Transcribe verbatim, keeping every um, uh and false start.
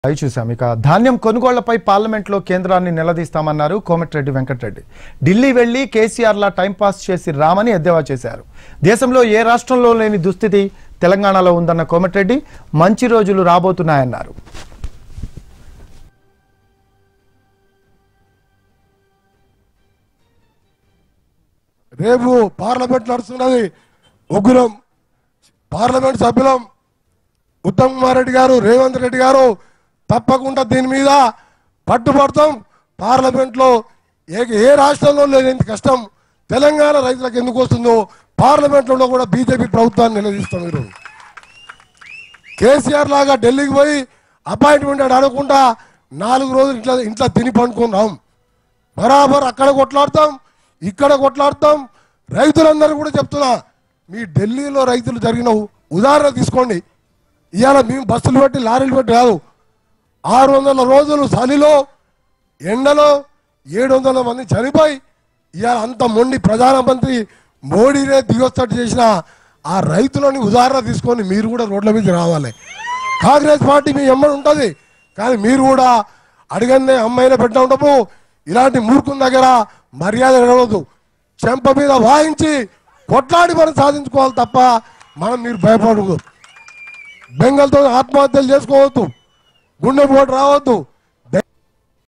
అవి చూసాం. ఇక ధాన్యం కొనుగోళ్లపై పార్లమెంట్లో కేంద్రాన్ని నిలదీస్తామన్నారు కోమటిరెడ్డి వెంకటరెడ్డి. ఢిల్లీ వెళ్లి కేసీఆర్లా టైంపాస్ చేసి రామని ఎద్దేవా చేశారు. దేశంలో ఏ రాష్ట్రంలో లేని దుస్థితి తెలంగాణలో ఉందన్న కోమటిరెడ్డి మంచి రోజులు రాబోతున్నాయన్నారు. రేపు పార్లమెంట్ నడుస్తున్నది. ముగ్గురం పార్లమెంట్ సభ్యులం ఉత్తమ్ కుమార్ రెడ్డి గారు, రేవంత్ రెడ్డి గారు తప్పకుండా దీని మీద పట్టుబడతాం. పార్లమెంట్లో ఏ ఏ రాష్ట్రంలో లేని కష్టం తెలంగాణ రైతులకు ఎందుకు వస్తుందో పార్లమెంట్లో కూడా బీజేపీ ప్రభుత్వాన్ని నిలదీస్తాం. మీరు కేసీఆర్ లాగా ఢిల్లీకి పోయి అపాయింట్మెంట్ అడగకుండా నాలుగు రోజులు ఇంట్లో ఇంట్లో తిని పండుకున్నాం. బరాబర్ అక్కడ కొట్లాడతాం, ఇక్కడ కొట్లాడతాం. రైతులందరూ కూడా చెప్తున్నా, మీ ఢిల్లీలో రైతులు జరిగిన ఉదాహరణ తీసుకోండి. ఇవాళ మేము బస్సులు పెట్టి లారీలు పెట్టి కాదు, ఆరు వందల రోజులు చలిలో ఎండలో ఏడు వందల మంది చనిపోయి ఇవాళ అంత మొండి ప్రధానమంత్రి మోడీనే దిగొస్తట్టు చేసిన ఆ రైతులని ఉదాహరణ తీసుకొని మీరు కూడా రోడ్ల మీద రావాలి. కాంగ్రెస్ పార్టీ మీ ఎమ్మడి ఉంటుంది, కానీ మీరు కూడా అడిగనే అమ్మాయిన పెట్టిన ఉండవు. ఇలాంటి మూర్ఖుని దగ్గర మర్యాద ఇవ్వవద్దు. చెంప మీద వాయించి కొట్లాడి మనం సాధించుకోవాలి తప్ప మనం మీరు భయపడకూడదు. బెంగల్తో ఆత్మహత్యలు చేసుకోవద్దు, గుండెపోటు రావద్దు.